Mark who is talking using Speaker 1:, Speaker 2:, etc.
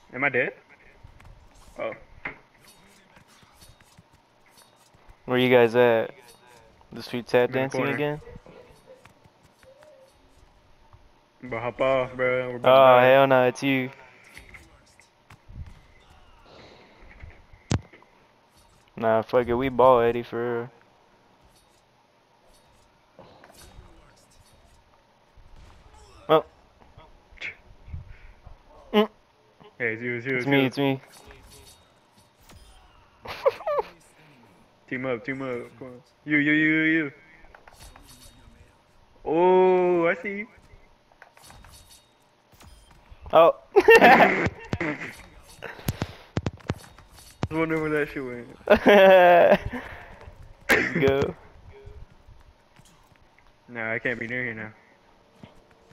Speaker 1: Am I dead? Oh,
Speaker 2: Where you guys at? The street tap
Speaker 1: I'm in the
Speaker 2: dancing
Speaker 1: corner.
Speaker 2: again?
Speaker 1: But hop off, bro. We're about to
Speaker 2: Oh,
Speaker 1: die.
Speaker 2: hell no, it's you. Nah, fuck it, we ball Eddie for real. Oh, mm,
Speaker 1: Hey, it's you, it's you,
Speaker 2: it's
Speaker 1: it's
Speaker 2: me,
Speaker 1: you.
Speaker 2: it's me.
Speaker 1: Team up, team up. Come on. You. Oh, I see
Speaker 2: Oh.
Speaker 1: you. I was wondering where that shit went.
Speaker 2: Let's go.
Speaker 1: Nah, I can't be near here now.